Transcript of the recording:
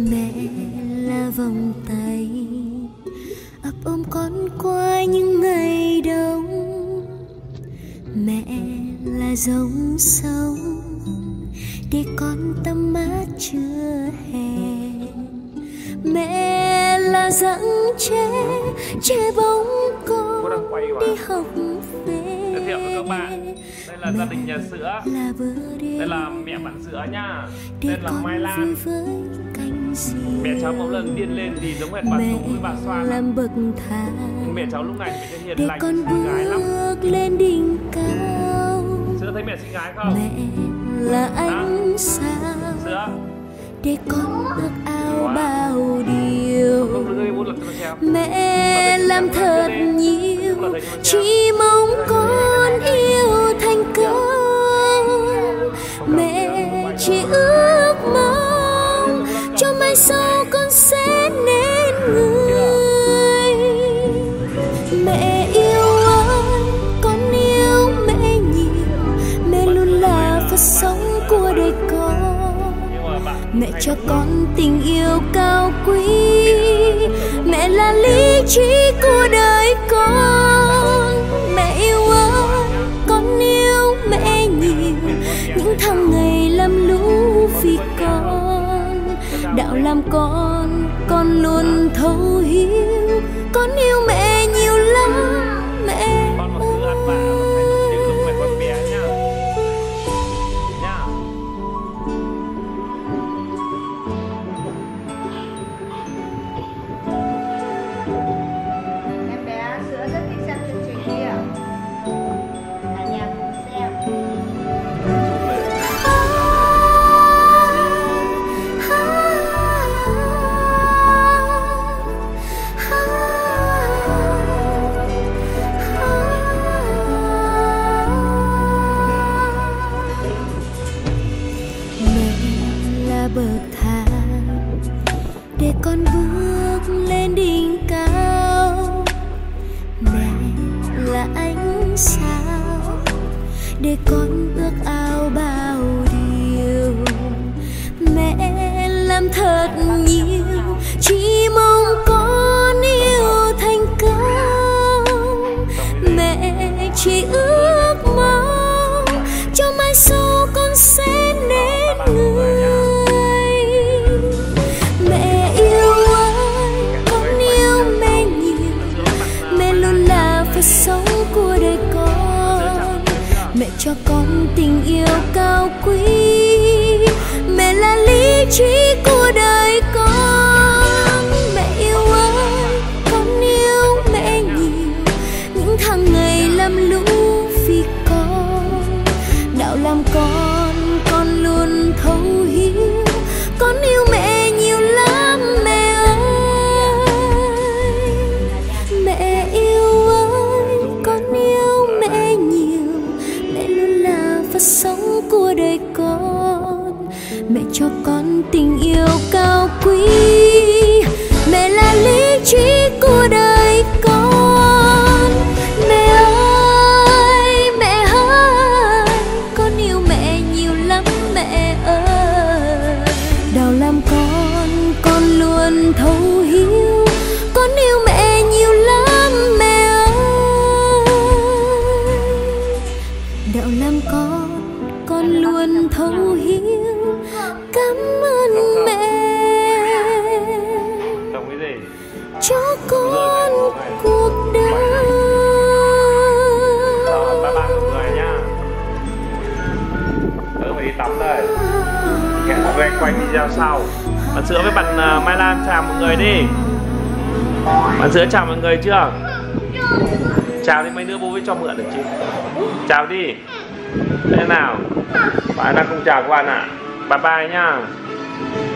Mẹ là vòng tay ấp ôm con qua những ngày đông. Mẹ là dòng sông để con tắm mát trưa hè. Mẹ là dãng che bóng con đi học về. Giới thiệu với các bạn, đây là gia đình nhà Sữa. Đây là mẹ bạn Sữa nha. Đây là Mai Lan. Mẹ cháu mỗi lần điên lên thì giống hệt bà Tú với bà Xoan. Mẹ cháu lúc này thì hiền lành, xinh gái lắm. Lên đỉnh cao. Sữa thấy mẹ xinh gái không? Mẹ là ánh sao Sữa để con ước ao bao điều. Mẹ làm thật nhiều, chỉ mong con yêu thành công. Mẹ chỉ ước mong cho mai sau con sẽ nên người. Mẹ yêu ơi, con yêu mẹ nhiều. Mẹ luôn là phật sống của đời con. Mẹ cho con tình yêu cao quý. Mẹ là lý trí của đời con. Mẹ yêu ơi, con yêu mẹ nhiều. Những tháng ngày lam lũ vì con. Đạo làm con luôn thấu hiểu. Con yêu mẹ nhiều lắm, mẹ bậc thang để con bước lên đỉnh cao. Mẹ là ánh sao để con ước ao bao điều. Mẹ làm thật nhiều, chỉ mong con yêu thành công. Mẹ chỉ ước mong cho mai sau con sẽ nên người. Sống của đời con. Mẹ cho con tình yêu cao quý. Mẹ là lý trí của đời con. Mẹ yêu ơi, con yêu mẹ nhiều. Những tháng ngày lam lũ vì con. Đạo làm con luôn thấu hiểu. Con yêu mẹ nhiều lắm mẹ ơi. Mẹ yêu ơi, con yêu mẹ nhiều. Mẹ luôn là phật sống của đời con. Mẹ cho con tình yêu cao quý. Mẹ là lý trí của đời con. Mẹ ơi, con yêu mẹ nhiều lắm mẹ ơi. Đạo làm con luôn thấu hiểu. Con yêu mẹ nhiều lắm mẹ ơi. Đạo làm con luôn thấu hiểu. Cảm ơn mẹ cho con cuộc đời. Bye bye mọi người nha. Tớ phải đi tắm đây. Hẹn mọi người quay video sau. Bạn Sữa với bạn Mai Lan chào mọi người đi. Bạn Sữa chào mọi người chưa? Chào đi, mấy đứa bố với cho mượn được chứ. Chào đi. Thế nào? Bạn đang không chào các bạn ạ. Bye bye nha.